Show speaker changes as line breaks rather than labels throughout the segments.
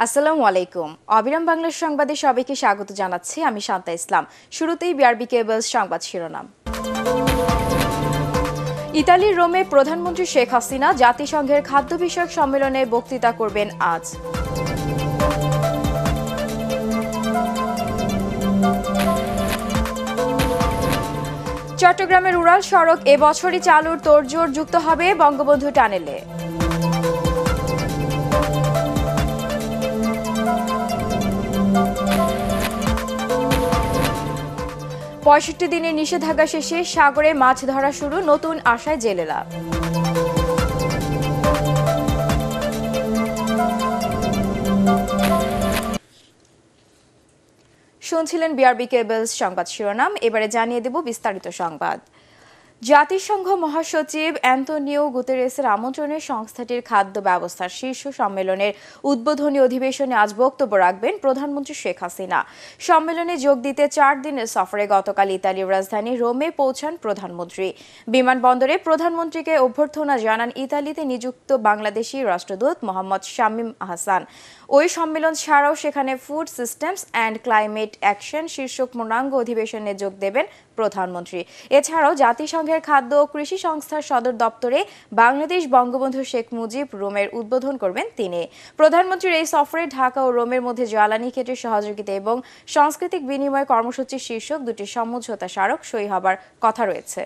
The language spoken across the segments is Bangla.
আসসালামু আলাইকুম। অবিরাম বাংলার সংবাদে সবাইকে স্বাগত জানাচ্ছি আমি শান্তা ইসলাম। শুরুতেই বিআরবি কেবলস সংবাদ শিরোনাম। ইতালির রোমে প্রধানমন্ত্রী শেখ হাসিনা জাতিসংঘের খাদ্য বিষয়ক সম্মেলনে বক্তৃতা করবেন আজ। চট্টগ্রামের উড়াল সড়ক এবছরই চালুর তোড়জোড় যুক্ত হবে বঙ্গবন্ধু টানেলে। পঁয়ষট্টি দিনের নিষেধাজ্ঞা শেষে সাগরে মাছ ধরা শুরু, নতুন আশায় জেলেরা। শুনছিলেন বিআরবি কেবলস সংবাদ শিরোনাম। এবারে জানিয়ে দেব বিস্তারিত সংবাদ। জাতিসংঘ মহাসচিব অ্যান্তোনিও গুতেরেসের আমন্ত্রণে সংস্থাটির খাদ্য ব্যবস্থার শীর্ষ সম্মেলনের উদ্বোধনী অধিবেশনে আজ বক্তব্য রাখবেন প্রধানমন্ত্রী শেখ হাসিনা। সম্মেলনে যোগ দিতে 4 দিনের সফরে গতকাল ইতালির রাজধানী রোমে পৌঁছান প্রধানমন্ত্রী। বিমানবন্দরে প্রধানমন্ত্রীকে অভ্যর্থনা জানান ইতালিতে নিযুক্ত বাংলাদেশি রাষ্ট্রদূত মোহাম্মদ শামীম আহসান। ওই সম্মেলন ছাড়াও সেখানে food systems and climate action শীর্ষক পূর্ণাঙ্গ অধিবেশনে যোগ দেবেন প্রধানমন্ত্রী। এছাড়াও জাতিসংঘের খাদ্য ও কৃষি সংস্থার সদর দপ্তরে বাংলাদেশ বঙ্গবন্ধু শেখ মুজিব রোমের উদ্বোধন করবেন তিনি। প্রধানমন্ত্রীর এই সফরে ঢাকা ও রোমের মধ্যে জ্বালানি ক্ষেত্রে সহযোগিতা এবং সাংস্কৃতিক বিনিময় কর্মসূচি শীর্ষক দুটি সমঝোতা স্মারক সই হবার কথা রয়েছে।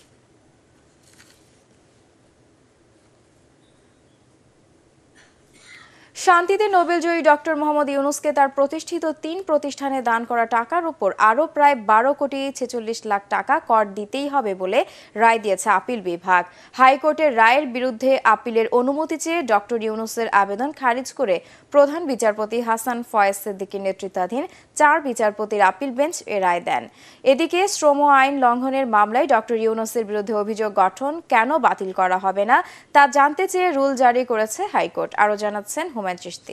শান্তিতে নোবেলজয়ী ডক্টর মোহাম্মদ ইউনুসকে তার প্রতিষ্ঠিত 3 প্রতিষ্ঠানে দান করা টাকার উপর আরও প্রায় 12 কোটি 46 লাখ টাকা কর দিতেই হবে বলে রায় দিয়েছে আপিল বিভাগ। হাইকোর্টের রায়ের বিরুদ্ধে আপিলের অনুমতি চেয়ে ডক্টর ইউনুসের আবেদন খারিজ করে প্রধান বিচারপতি হাসান ফয়েজ সিদ্দিকীর নেতৃত্বাধীন 4 বিচারপতির আপিল বেঞ্চ এ রায় দেন। এদিকে শ্রম আইন লঙ্ঘনের মামলায় ডক্টর ইউনুসের বিরুদ্ধে অভিযোগ গঠন কেন বাতিল করা হবে না তা জানতে চেয়ে রুল জারি করেছে হাইকোর্ট। আরও জানাচ্ছেন চিস্তি।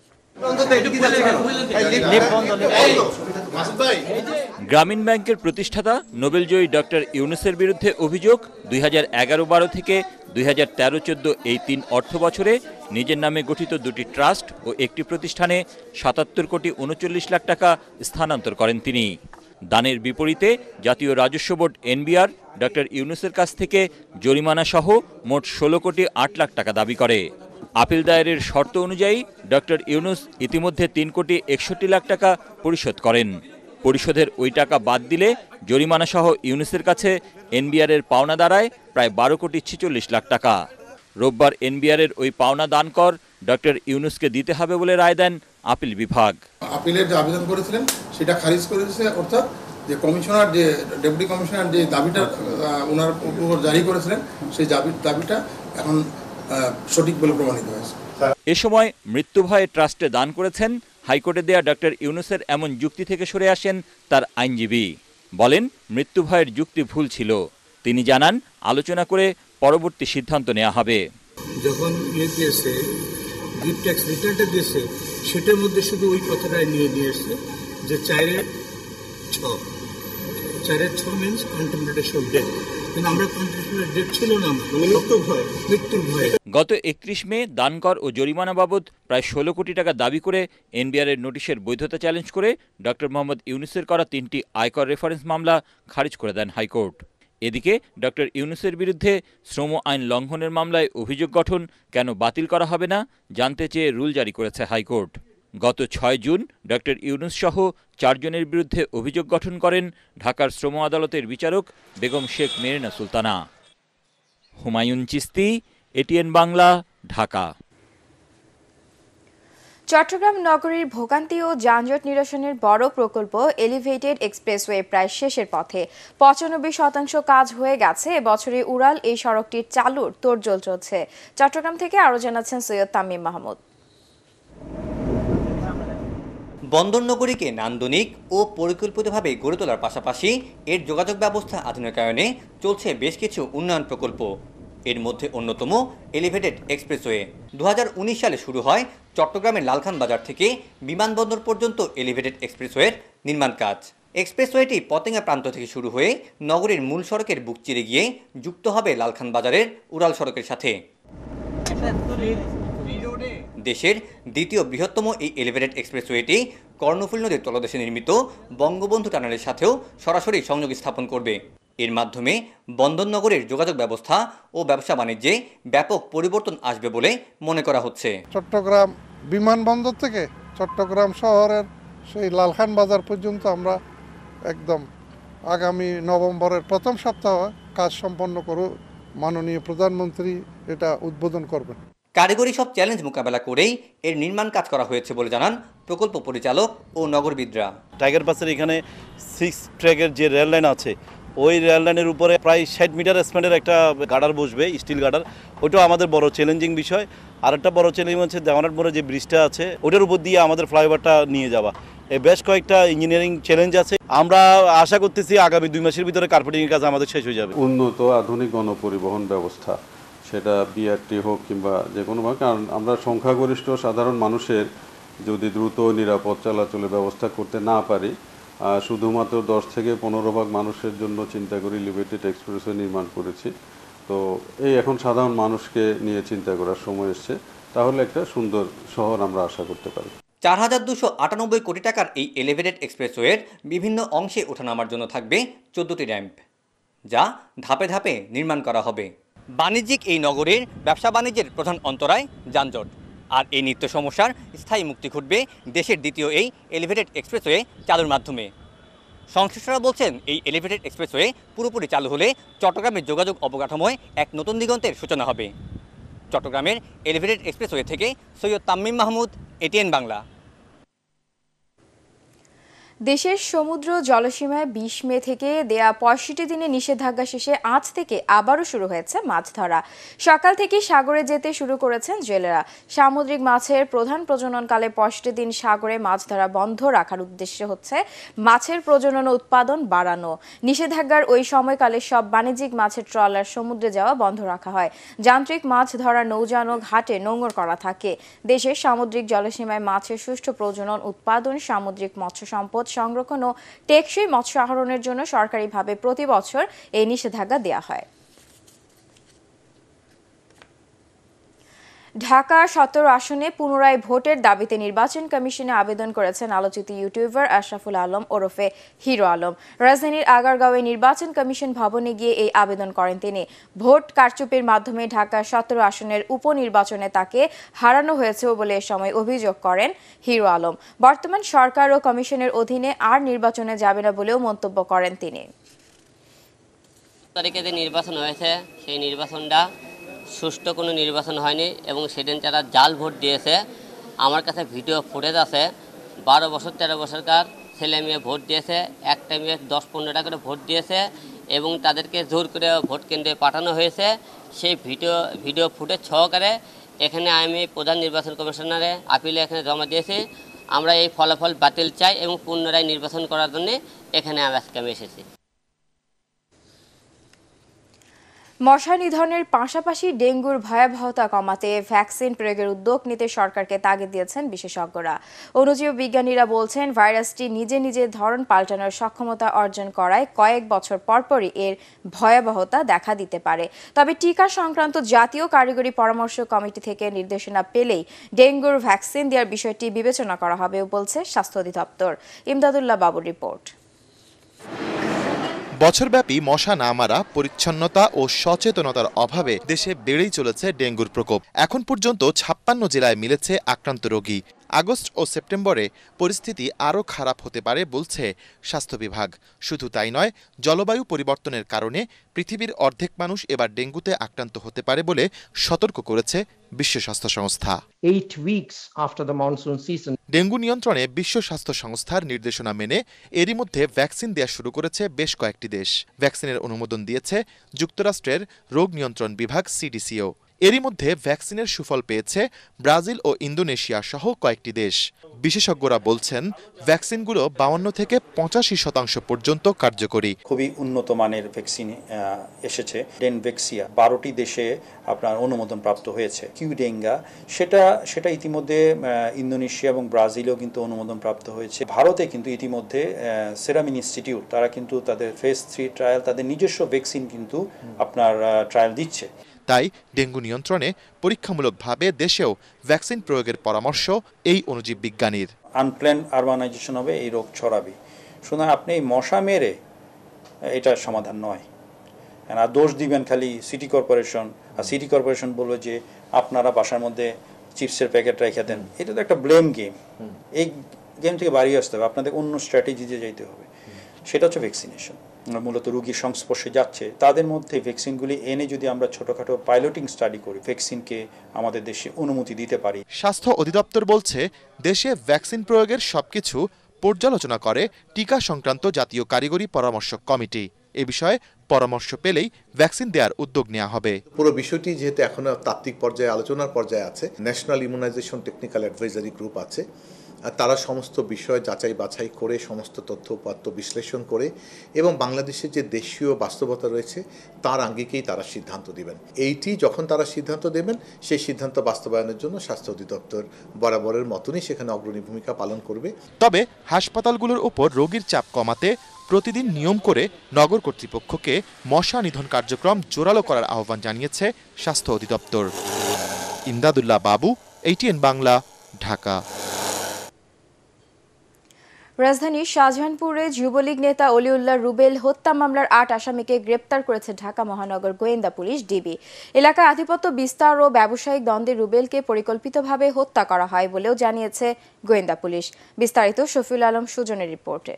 গ্রামীণ ব্যাংকের প্রতিষ্ঠাতা নোবেলজয়ী ডক্টর ইউনুসের বিরুদ্ধে অভিযোগ 2011-12 থেকে 2013-14 এই 3 অর্থ বছরে নিজের নামে গঠিত 2টি ট্রাস্ট ও একটি প্রতিষ্ঠানে 77 কোটি 39 লাখ টাকা স্থানান্তর করেন তিনি। দানের বিপরীতে জাতীয় রাজস্ব বোর্ড এনবিআর ডক্টর ইউনুসের কাছ থেকে জরিমানা সহ মোট 16 কোটি 8 লাখ টাকা দাবি করে। আপিল দায়েরের শর্ত অনুযায়ী ডক্টর ইউনুস ইতিমধ্যে 3 কোটি 61 লাখ টাকা পরিশোধ করেন। পরিশোধের ওই টাকা বাদ দিলে জরিমানা সহ ইউনুসের কাছে এনবিআরের পাওনা দাঁড়ায় প্রায় 12 কোটি 46 লাখ টাকা। রোববার এনবিআরের ওই পাওনা দান কর ডক্টর ইউনুসকে দিতে হবে বলে রায় দেন আপিল বিভাগ।
আপিলের যে আবেদন করেছিলেন সেটা খারিজ করেছে, অর্থাৎ যে কমিশনার যে ডেপুটি কমিশনার যে দাবিটা ওনার উপর জারি করেছিলেন সেই দাবিটা এখন সঠিক বলে প্রমাণিত হয়েছে।
এ সময় মৃত্যু ভয়ে ট্রাস্টে দান করেছেন হাইকোর্টে দেয়া ডক্টর ইউনুসের এমন যুক্তি থেকে সরে আসেন তার আইনজীবী। বলেন মৃত্যু ভয়ের যুক্তি ভুল ছিল। তিনি জানান আলোচনা করে পরবর্তী সিদ্ধান্ত নেওয়া হবে।
যখন দিয়েছে গিফট ট্যাক্স রিটার্নটা দিয়েছে সেটার মধ্যে শুধু ওই কথাটাই নিয়ে এসছে যে 4-6 মিনস কন্টেম্পলেশন অফ ডেথ।
গত 31 মে দানকর ও জরিমানা বাবদ প্রায় 16 কোটি টাকা দাবি করে এনবিআরের নোটিশের বৈধতা চ্যালেঞ্জ করে ডক্টর মোহাম্মদ ইউনুসের করা 3টি আয়কর রেফারেন্স মামলা খারিজ করে দেন হাইকোর্ট। এদিকে ডক্টর ইউনুসের বিরুদ্ধে শ্রম আইন লঙ্ঘনের মামলায় অভিযোগ গঠন কেন বাতিল করা হবে না জানতে চেয়ে রুল জারি করেছে হাইকোর্ট। গত 6 জুন ডক্টর ইউনুস সহ 4 জনের বিরুদ্ধে অভিযোগ গঠন করেন ঢাকার শ্রম আদালতের বিচারক বেগম শেখ মেরিনা সুলতানা। হুমায়ুন চিস্তি, এটিএন বাংলা, ঢাকা।
চট্টগ্রাম নগরীর ভোগান্তি ও যানজট নিরসনের বড় প্রকল্প এলিভেটেড এক্সপ্রেসওয়ে প্রায় শেষের পথে। 95% কাজ হয়ে গেছে। এবছরে উড়াল এই সড়কটির চালুর তোড়জোড় চলছে। চট্টগ্রাম থেকে আরও জানাচ্ছেন সৈয়দ তামিম মাহমুদ।
বন্দর নগরীকে নান্দনিক ও পরিকল্পিতভাবে গড়ে তোলার পাশাপাশি এর যোগাযোগ ব্যবস্থা আধুনিকায়নে চলছে বেশ কিছু উন্নয়ন প্রকল্প। এর মধ্যে অন্যতম এলিভেটেড এক্সপ্রেসওয়ে। 2019 সালে শুরু হয় চট্টগ্রামের লালখান বাজার থেকে বিমানবন্দর পর্যন্ত এলিভেটেড এক্সপ্রেসওয়ের নির্মাণ কাজ। এক্সপ্রেসওয়েটি পতেঙ্গা প্রান্ত থেকে শুরু হয়ে নগরীর মূল সড়কের বুক চিরে গিয়ে যুক্ত হবে লালখান বাজারের উড়াল সড়কের সাথে। দেশের দ্বিতীয় বৃহত্তম এই এলিভেটেড এক্সপ্রেসওয়েটি কর্ণফুলী নদীর তলদেশে নির্মিত বঙ্গবন্ধু টানেলের সাথেও সরাসরি সংযোগ স্থাপন করবে। এর মাধ্যমে বন্দরনগরের যোগাযোগ ব্যবস্থা ও ব্যবসা বাণিজ্যে ব্যাপক পরিবর্তন আসবে বলে মনে করা হচ্ছে।
চট্টগ্রাম বিমানবন্দর থেকে চট্টগ্রাম শহরের সেই লালখান বাজার পর্যন্ত আমরা একদম আগামী নভেম্বরের প্রথম সপ্তাহে কাজ সম্পন্ন করে মাননীয় প্রধানমন্ত্রী এটা উদ্বোধন করবেন।
কারিগরি সব চ্যালেঞ্জ মোকাবেলা করেই এর নির্মাণ কাজ করা হয়েছে বলে জানান প্রকল্প পরিচালক ও নগরবিদরা।
টাইগার পাসের এখানে 6 ট্র্যাকের যে রেল লাইন আছে, ওই রেল লাইনের উপরে প্রায় 60 মিটার স্প্যানের একটা গার্ডার বসবে, স্টিল গার্ডার। ওইটাও আমাদের বড় চ্যালেঞ্জিং বিষয়। আর একটা বড় চ্যালেঞ্জ হচ্ছে দেওয়ানার মোড়ে যে ব্রিজটা আছে, ওটার উপর দিয়ে আমাদের ফ্লাইওভারটা নিয়ে যাওয়া। এই বেশ কয়েকটা ইঞ্জিনিয়ারিং চ্যালেঞ্জ আছে। আমরা আশা করতেছি আগামী 2 মাসের ভিতরে কার্পেটিংয়ের কাজ আমাদের শেষ হয়ে যাবে।
উন্নত আধুনিক গণপরিবহন ব্যবস্থা, সেটা বিআরটি হোক কিংবা যে কোনোভাবে, কারণ আমরা সংখ্যাগরিষ্ঠ সাধারণ মানুষের যদি দ্রুত নিরাপদ চলাচলের ব্যবস্থা করতে না পারি, শুধুমাত্র 10 থেকে 15 ভাগ মানুষের জন্য চিন্তা করে এলিভেটেড এক্সপ্রেসওয়ে নির্মাণ করেছি। তো এই এখন সাধারণ মানুষকে নিয়ে চিন্তা করার সময় এসছে, তাহলে একটা সুন্দর শহর আমরা আশা করতে পারি।
4298 কোটি টাকার এই এলিভেটেড এক্সপ্রেসওয়ের বিভিন্ন অংশে ওঠানামার জন্য থাকবে 14টি র্যাম্প, যা ধাপে ধাপে নির্মাণ করা হবে। বাণিজ্যিক এই নগরের ব্যবসা বাণিজ্যের প্রধান অন্তরায় যানজট, আর এই নিত্য সমস্যার স্থায়ী মুক্তি ঘটবে দেশের দ্বিতীয় এই এলিভেটেড এক্সপ্রেসওয়ে চালুর মাধ্যমে। সংশ্লিষ্টরা বলছেন, এই এলিভেটেড এক্সপ্রেসওয়ে পুরোপুরি চালু হলে চট্টগ্রামের যোগাযোগ অবকাঠামোয় এক নতুন দিগন্তের সূচনা হবে। চট্টগ্রামের এলিভেটেড এক্সপ্রেসওয়ে থেকে সৈয়দ তামিম মাহমুদ, ATN বাংলা।
দেশের সমুদ্র জলসীমায় 20 মে থেকে দেয়া 65 দিনের নিষেধাজ্ঞা শেষে আজ থেকে আবারও শুরু হয়েছে মাছ ধরা। সকাল থেকে সাগরে যেতে শুরু করেছেন জেলেরা। সামুদ্রিক মাছের প্রধান প্রজননকালে 65 দিন সাগরে মাছ ধরা বন্ধ রাখার উদ্দেশ্য হচ্ছে মাছের প্রজনন ও উৎপাদন বাড়ানো। নিষেধাজ্ঞার ওই সময়কালে সব বাণিজ্যিক মাছের ট্রলার সমুদ্রে যাওয়া বন্ধ রাখা হয়। যান্ত্রিক মাছ ধরা নৌযান ও ঘাটে নোঙর করা থাকে। দেশের সামুদ্রিক জলসীমায় মাছের সুষ্ঠু প্রজনন, উৎপাদন, সামুদ্রিক মৎস্য সম্পদ সংরক্ষণ ও টেকসই মৎস্য আহরণের জন্য সরকারিভাবে প্রতি বছর এই নিষেধাজ্ঞা দেওয়া হয়। ঢাকা 17 আসনে পুনরায় ভোটের দাবিতে নির্বাচন কমিশনে আবেদন করেছেন আলোচিত ইউটিউবার আশরাফুল আলম ওরফে হিরো আলম। রাজধানীর আগারগাঁওয়ে নির্বাচন কমিশন ভবনে গিয়ে এই আবেদন করেন তিনি। ভোট কারচুপির মাধ্যমে ঢাকা 17 আসনের উপনির্বাচনে তাকে হারানো হয়েছে বলে এ সময় অভিযোগ করেন হিরো আলম। বর্তমান সরকার ও কমিশনের অধীনে আর নির্বাচনে যাবে না বলেও মন্তব্য করেন তিনি।
তারিখে যে নির্বাচন হয়েছে সেই নির্বাচনটা সুষ্ঠু কোনো নির্বাচন হয়নি এবং সেদিন যারা জাল ভোট দিয়েছে, আমার কাছে ভিডিও ফুটেজ আছে। 12 বছর 13 বছরকার ছেলে মেয়ে ভোট দিয়েছে, একটা মেয়ে 10-15 টাকা করে ভোট দিয়েছে এবং তাদেরকে জোর করে ভোট কেন্দ্রে পাঠানো হয়েছে। সেই ভিডিও ফুটেজ সহকারে এখানে আমি প্রধান নির্বাচন কমিশনারে আপিলে এখানে জমা দিয়েছি। আমরা এই ফলাফল বাতিল চাই এবং পুনরায় নির্বাচন করার জন্য এখানে আজকে আমি এসেছি।
মশা নিধনের পাশাপাশি ডেঙ্গুর ভয়াবহতা কমাতে ভ্যাকসিন প্রয়োগের উদ্যোগ নিতে সরকারকে তাগিদ দিয়েছেন বিশেষজ্ঞরা। অণুজীব বিজ্ঞানীরা বলছেন, ভাইরাসটি নিজে নিজে ধরন পাল্টানোর সক্ষমতা অর্জন করায় কয়েক বছর পরপরই এর ভয়াবহতা দেখা দিতে পারে। তবে টিকা সংক্রান্ত জাতীয় কারিগরি পরামর্শ কমিটি থেকে নির্দেশনা পেলেই ডেঙ্গুর ভ্যাকসিন দেওয়ার বিষয়টি বিবেচনা করা হবে বলছে স্বাস্থ্য অধিদপ্তর। ইমদাদুল্লাহ বাবুর রিপোর্ট।
বছরব্যাপী মশা না মারা, পরিচ্ছন্নতা ও সচেতনতার অভাবে দেশে বেড়েই চলেছে ডেঙ্গুর প্রকোপ। এখন পর্যন্ত 56 জেলায় মিলেছে আক্রান্ত রোগী। আগস্ট ও সেপ্টেম্বরে পরিস্থিতি আরও খারাপ হতে পারে বলছে স্বাস্থ্য বিভাগ। শুধু তাই নয়, জলবায়ু পরিবর্তনের কারণে পৃথিবীর অর্ধেক মানুষ এবার ডেঙ্গুতে আক্রান্ত হতে পারে বলে সতর্ক করেছে বিশ্ব স্বাস্থ্য সংস্থা।
8 weeks after the monsoon season.
ডেঙ্গু নিয়ন্ত্রণে বিশ্ব স্বাস্থ্য সংস্থার নির্দেশনা মেনে এরই মধ্যে ভ্যাকসিন দেওয়া শুরু করেছে বেশ কয়েকটি দেশ। ভ্যাকসিনের অনুমোদন দিয়েছে যুক্তরাষ্ট্রের রোগ নিয়ন্ত্রণ বিভাগ CDCও। এরই মধ্যে ভ্যাকসিনের সুফল পেয়েছে ব্রাজিল ও ইন্দোনেশিয়া সহ কয়েকটি দেশ। বিশেষজ্ঞরা বলছেন, ভ্যাকসিনগুলো 52 থেকে 85% পর্যন্ত কার্যকরী।
খুবই উন্নত মানের ভ্যাকসিন এসেছে। ডেনভেক্সিয়া 12টি দেশে আপনার অনুমোদন প্রাপ্ত হয়েছে। কিউডেঙ্গা সেটা ইতিমধ্যে ইন্দোনেশিয়া এবং ব্রাজিলেও কিন্তু অনুমোদন প্রাপ্ত হয়েছে। ভারতে কিন্তু ইতিমধ্যে সেরাম ইনস্টিটিউট তারা কিন্তু তাদের ফেজ 3 ট্রায়াল, তাদের নিজস্ব ভ্যাকসিন কিন্তু আপনার ট্রায়াল দিচ্ছে।
তাই ডেঙ্গু নিয়ন্ত্রণে পরীক্ষামূলকভাবে দেশেও ভ্যাকসিন প্রয়োগের পরামর্শ এই অণুজীব বিজ্ঞানীর।
আনপ্ল্যান আরবানাইজেশন হবে, এই রোগ ছড়াবে। সুতরাং আপনি এই মশা মেরে এটার সমাধান নয়। আর দোষ দিবেন খালি সিটি কর্পোরেশন, আর সিটি কর্পোরেশন বলবে যে আপনারা বাসার মধ্যে চিপসের প্যাকেট রেখে দেন। এটা তো একটা ব্লেম গেম। এই গেম থেকে বাড়িয়ে আসতে হবে, আপনাদের অন্য স্ট্র্যাটেজিতে যেতে হবে। সেটা হচ্ছে ভ্যাকসিনেশন। মূলত রোগীর সংস্পর্শে যাচ্ছে তাদের মধ্যে ভ্যাকসিনগুলি এনে যদি আমরা ছোটখাটো পাইলটিং স্টাডি করি, ভ্যাকসিনকে আমাদের দেশে অনুমতি দিতে পারি।
স্বাস্থ্য অধিদপ্তর বলছে, দেশে ভ্যাকসিন প্রয়োগের সবকিছু পর্যালোচনা করে টিকা সংক্রান্ত জাতীয় কারিগরি পরামর্শ কমিটি। এ বিষয়ে পরামর্শ পেলেই ভ্যাকসিন দেওয়ার উদ্যোগ নেওয়া হবে।
পুরো বিষয়টি যেহেতু এখনো তাত্ত্বিক পর্যায়ে আলোচনার পর্যায়ে আছে, national immunisation technical advisory group আছে, আর তারা সমস্ত বিষয় যাচাই বাছাই করে সমস্ত তথ্য উপাত্ত বিশ্লেষণ করে এবং বাংলাদেশের যে দেশীয় বাস্তবতা রয়েছে তার আঙ্গিকেই তারা সিদ্ধান্ত দিবেন। এইটি যখন তারা সিদ্ধান্ত দেবেন, সেই সিদ্ধান্ত বাস্তবায়নের জন্য স্বাস্থ্য অধিদপ্তর বরাবরের মতনই সেখানে অগ্রণী ভূমিকা পালন করবে।
তবে হাসপাতালগুলোর উপর রোগীর চাপ কমাতে প্রতিদিন নিয়ম করে নগর কর্তৃপক্ষকে মশা নিধন কার্যক্রম জোরালো করার আহ্বান জানিয়েছে স্বাস্থ্য অধিদপ্তর। ইমদাদুল্লাহ বাবু, ATN বাংলা, ঢাকা।
রাজধানীর শাহজাহানপুরে যুবলীগ নেতা অলিউল্লাহ রুবেল হত্যা মামলার ৮ আসামিকে গ্রেপ্তার করেছে ঢাকা মহানগর গোয়েন্দা পুলিশ ডিবি। এলাকায় আধিপত্য বিস্তার ও ব্যবসায়িক দ্বন্দ্বে রুবেলকে পরিকল্পিতভাবে হত্যা করা হয় বলেও জানিয়েছে গোয়েন্দা পুলিশ। বিস্তারিত শফিউল আলম সুজনের রিপোর্টে।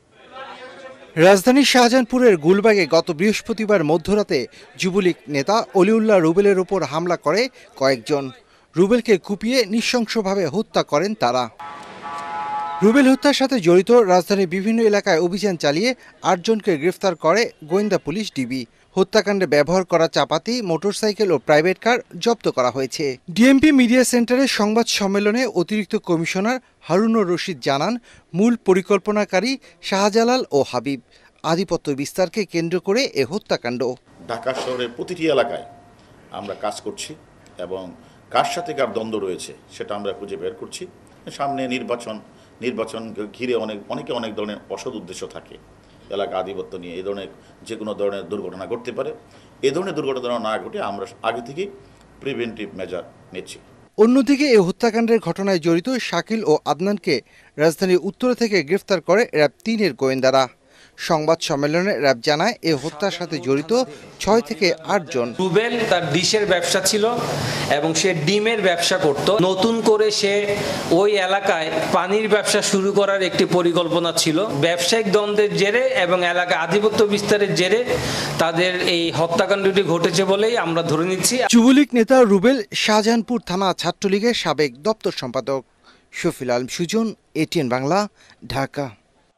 রাজধানীর শাহজাহানপুরের গুলবাগে গত বৃহস্পতিবার মধ্যরাতে যুবলীগ নেতা অলিউল্লাহ রুবেলের উপর হামলা করে কয়েকজন। রুবেলকে কুপিয়ে নৃশংসভাবে হত্যা করেন তারা। রুবেল হত্যার সাথে জড়িত রাজধানীর বিভিন্ন এলাকায় অভিযান চালিয়ে ৮ জনকে গ্রেফতার করে গোয়েন্দা পুলিশ ডিবি। হত্যাকাণ্ডে ব্যবহার করা চাপাতি, মোটরসাইকেল ও প্রাইভেট কার জব্দ করা হয়েছে। ডিএমপি মিডিয়া সেন্টারের সংবাদ সম্মেলনে অতিরিক্ত কমিশনার হারুনুর রশিদ জানান, মূল পরিকল্পনাকারী শাহজালাল ও হাবিব। আধিপত্য বিস্তারকে কেন্দ্র করে এ হত্যাকাণ্ড।
ঢাকা শহরের প্রতিটি এলাকায় আমরা কাজ করছি এবং কার সাথে কার দ্বন্দ্ব রয়েছে সেটা আমরা খুঁজে বের করছি। সামনে নির্বাচন ঘিরে অনেকে অনেক ধরনের অসৎ উদ্দেশ্য থাকে। এলাকা আধিপত্য নিয়ে এই ধরনের যে কোনো ধরনের দুর্ঘটনা ঘটতে পারে। এই ধরনের দুর্ঘটনা না ঘটে আমরা আগে থেকেই প্রিভেন্টিভ মেজার নিচ্ছি।
অন্যদিকে এই হত্যাকাণ্ডের ঘটনায় জড়িত শাকিল ও আদনানকে রাজধানীর উত্তর থেকে গ্রেফতার করে র্যাব ৩-এর গোয়েন্দারা। সংবাদ সম্মেলনে র্যাব জানায় এই হত্যার সাথে জড়িত ৬ থেকে ৮ জন।
রুবেল তার ডিশের ব্যবসা ছিল এবং সে ডিমের ব্যবসা করত। নতুন করে সে ওই এলাকায় পানির ব্যবসা শুরু করার একটি পরিকল্পনা ছিল। ব্যবসায়িক দ্বন্দ্বের জেরে এবং এলাকা আধিপত্য বিস্তারের জেরে তাদের এই হত্যাকাণ্ডটি ঘটেছে বলেই আমরা ধরে নিচ্ছি।
যুবলীগ নেতা রুবেল শাহজাহানপুর থানা ছাত্রলীগের সাবেক দপ্তর সম্পাদক। শফিউল আলম সুজন, ATN বাংলা, ঢাকা।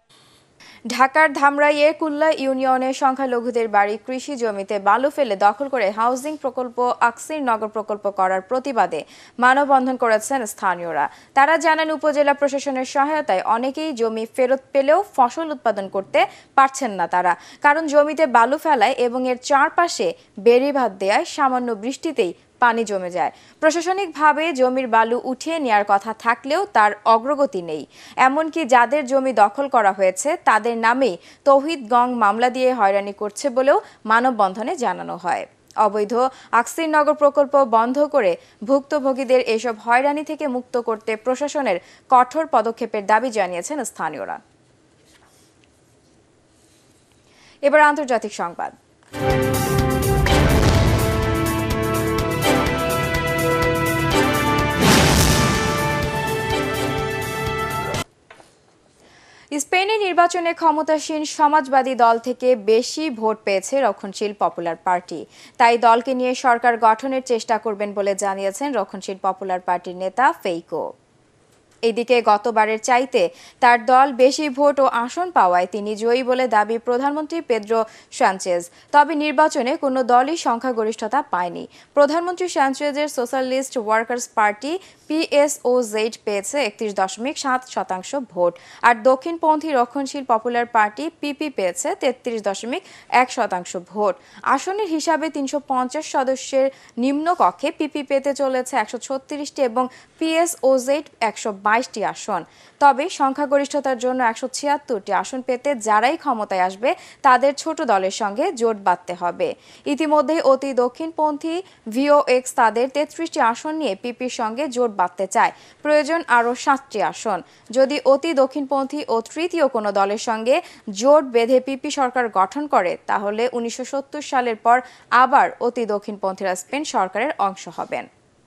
ঢাকার ধামরাইয়ে কুল্লা ইউনিয়নের সংখ্যালঘুদের বাড়ি কৃষি জমিতে বালু ফেলে দখল করে হাউজিং প্রকল্প আকসির নগর প্রকল্প করার প্রতিবাদে মানববন্ধন করেছেন স্থানীয়রা। তারা জানান, উপজেলা প্রশাসনের সহায়তায় অনেকেই জমি ফেরত পেলেও ফসল উৎপাদন করতে পারছেন না তারা, কারণ জমিতে বালু ফেলায় এবং এর চারপাশে বেড়িবাঁধ দেয়ায় সামান্য বৃষ্টিতেই পানি জমে যায়। প্রশাসনিকভাবে জমির বালু উঠিয়ে নেওয়ার কথা থাকলেও তার অগ্রগতি নেই। এমনকি যাদের জমি দখল করা হয়েছে তাদের নামেই তৌহিদ গং মামলা দিয়ে হয়রানি করছে বলেও মানববন্ধনে জানানো হয়। অবৈধ আকসির নগর প্রকল্প বন্ধ করে ভুক্তভোগীদের এসব হয়রানি থেকে মুক্ত করতে প্রশাসনের কঠোর পদক্ষেপের দাবি জানিয়েছেন স্থানীয়রা। এবার আন্তর্জাতিক সংবাদ। স্পেনের নির্বাচনে ক্ষমতাসীন সমাজবাদী দল থেকে বেশি ভোট পেয়েছে রক্ষণশীল পপুলার পার্টি। তাই দলকে নিয়ে সরকার গঠনের চেষ্টা করবেন বলে জানিয়েছেন রক্ষণশীল পপুলার পার্টির নেতা ফেইকো। এদিকে গতবারের চাইতে তার দল বেশি ভোট ও আসন পাওয়ায় তিনি জয়ী বলে দাবি প্রধানমন্ত্রী পেদ্রো সানচেজ। তবে নির্বাচনে কোনো দলই সংখ্যাগরিষ্ঠতা পায়নি। প্রধানমন্ত্রী সানচেজের সোশ্যালিস্ট ওয়ার্কার্স পার্টি PSOZ পেয়েছে 31.7% ভোট, আর দক্ষিণপন্থী রক্ষণশীল পপুলার পার্টি PP পেয়েছে 33.1% ভোট। আসনের হিসাবে 350 সদস্যের নিম্নকক্ষে PP পেতে চলেছে 136টি এবং PSOZ 22টি আসন। তবে সংখ্যাগরিষ্ঠতার জন্য 176টি আসন পেতে যারাই ক্ষমতায় আসবে তাদের ছোট দলের সঙ্গে জোট বাঁধতে হবে। ইতিমধ্যে অতি দক্ষিণপন্থী ভিওএক্স তাদের 33টি আসন নিয়ে পিপির সঙ্গে জোট বাঁধতে চায়। প্রয়োজন আরও 7টি আসন। যদি অতি দক্ষিণপন্থী ও তৃতীয় কোনো দলের সঙ্গে জোট বেঁধে পিপি সরকার গঠন করে তাহলে 1970 সালের পর আবার অতি দক্ষিণপন্থীরা স্পেন সরকারের অংশ হবেন।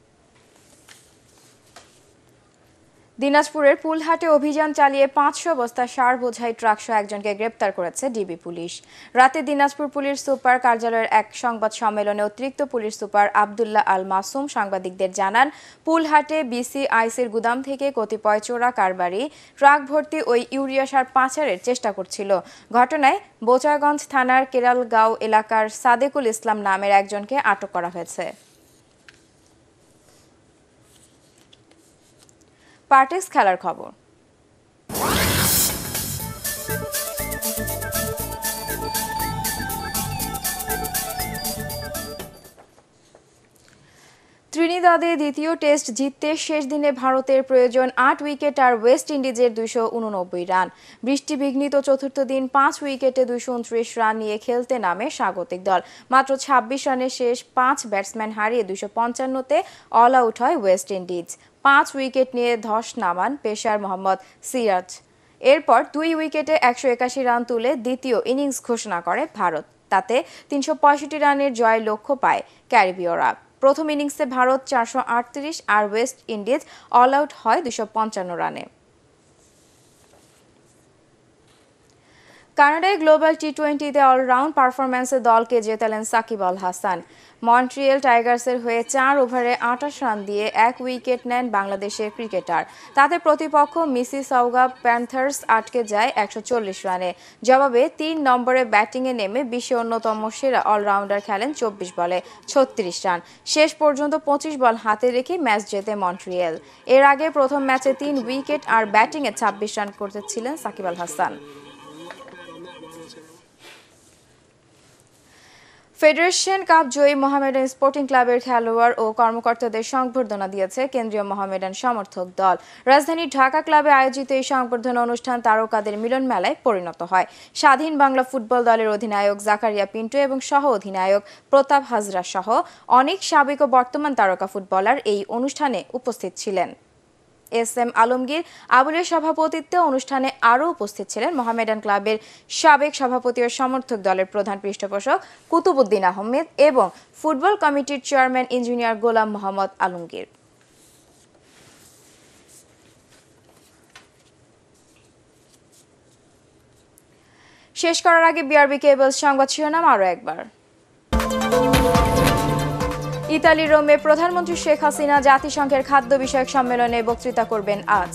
দিনাজপুরের পুলহাটে অভিযান চালিয়ে 500 বস্তা সার বোঝাই ট্রাকসহ একজনকে গ্রেপ্তার করেছে ডিবি পুলিশ। রাতে দিনাজপুর পুলিশ সুপার কার্যালয়ের এক সংবাদ সম্মেলনে অতিরিক্ত পুলিশ সুপার আব্দুল্লাহ আল মাসুম সাংবাদিকদের জানান, পুলহাটে বিসিআইসির গুদাম থেকে কতিপয় চোরা কারবারি ট্রাক ভর্তি ওই ইউরিয়া সার পাচারের চেষ্টা করছিল। ঘটনায় বোচাগঞ্জ থানার কেরালগাঁও এলাকার সাদেকুল ইসলাম নামের একজনকে আটক করা হয়েছে। পার্টিস খেলার খবর। ত্রিনিদাদে দ্বিতীয় টেস্ট জিততে শেষ দিনে ভারতের প্রয়োজন 8 উইকেট আর ওয়েস্ট ইন্ডিজের 289 রান। বৃষ্টিবিঘ্নিত চতুর্থ দিন 5 উইকেটে 229 রান নিয়ে খেলতে নামে স্বাগতিক দল। মাত্র 26 রানে শেষ 5 ব্যাটসম্যান হারিয়ে 255-তে অল আউট হয় ওয়েস্ট ইন্ডিজ। 5 উইকেট নিয়ে ধস নামান পেসার মোহাম্মদ সিরাজ। এরপর 2 উইকেটে 181 রান তুলে দ্বিতীয় ইনিংস ঘোষণা করে ভারত। তাতে 365 রানের জয়ের লক্ষ্য পায় ক্যারিবীয়রা। প্রথম ইনিংসে ভারত 438 আর ওয়েস্ট ইন্ডিজ অল আউট হয় 255 রানে। কানাডায় গ্লোবাল টি20তে অলরাউন্ড পারফরম্যান্সে দলকে জেতালেন সাকিব আল হাসান। মন্ট্রিয়েল টাইগার্সের হয়ে 4 ওভারে 28 রান দিয়ে 1 উইকেট নেন বাংলাদেশের ক্রিকেটার। তাতে প্রতিপক্ষ মিসিসাউগা প্যান্থার্স আটকে যায় 140 রানে। জবাবে 3 নম্বরে ব্যাটিংয়ে নেমে বিশ্বের অন্যতম সেরা অলরাউন্ডার খেলেন 24 বলে 36 রান। শেষ পর্যন্ত 25 বল হাতে রেখে ম্যাচ জেতে মন্ট্রিয়েল। এর আগে প্রথম ম্যাচে 3 উইকেট আর ব্যাটিংয়ে 26 রান করতেছিলেন সাকিব আল হাসান। ফেডারেশন কাপ জয়ী মোহামেডান স্পোর্টিং ক্লাবের খেলোয়াড় ও কর্মকর্তাদের সংবর্ধনা দিয়েছে কেন্দ্রীয় মোহামেডান সমর্থক দল। রাজধানীর ঢাকা ক্লাবে আয়োজিত এই সংবর্ধনা অনুষ্ঠান তারকাদের মিলন মেলায় পরিণত হয়। স্বাধীন বাংলা ফুটবল দলের অধিনায়ক জাকারিয়া পিন্টু এবং সহ অধিনায়ক প্রতাপ হাজরা সহ অনেক সাবেক ও বর্তমান তারকা ফুটবলার এই অনুষ্ঠানে উপস্থিত ছিলেন। এস.এম. আলমগীর আবুলের সভাপতিত্বে অনুষ্ঠানে আরও উপস্থিত ছিলেন মোহামেডান ক্লাবের সাবেক সভাপতি ও সমর্থক দলের প্রধান পৃষ্ঠপোষক কুতুবুদ্দিন আহমেদ এবং ফুটবল কমিটির চেয়ারম্যান ইঞ্জিনিয়ার গোলাম মোহাম্মদ আলমগীর। শেষ করার আগে বিআরবি কেবলস সংবাদ শিরোনাম আরও একবার। ইতালি রোমে প্রধানমন্ত্রী শেখ হাসিনা জাতিসংঘের খাদ্য বিষয়ক সম্মেলনে বক্তৃতা করবেন আজ।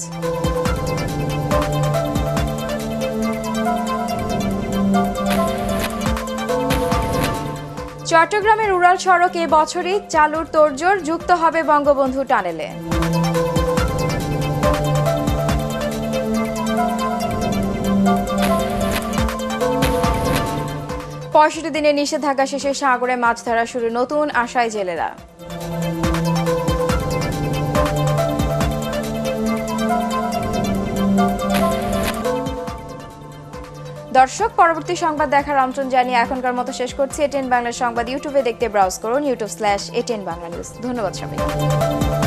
চট্টগ্রামের উড়াল সড়ক এ বছরই চালুর তোড়জোড়, যুক্ত হবে বঙ্গবন্ধু টানেলে। 65 দিনের নিষেধাজ্ঞা শেষে সাগরে মাছ ধরা শুরু, নতুন আশায় জেলেরা। দর্শক, পরবর্তী সংবাদ দেখার আমন্ত্রণ জানিয়ে এখনকার মতো শেষ করছি। ATN বাংলা সংবাদ ইউটিউবে দেখতে ব্রাউজ করুন youtube/ATN Bangla News। ধন্যবাদ সবাই।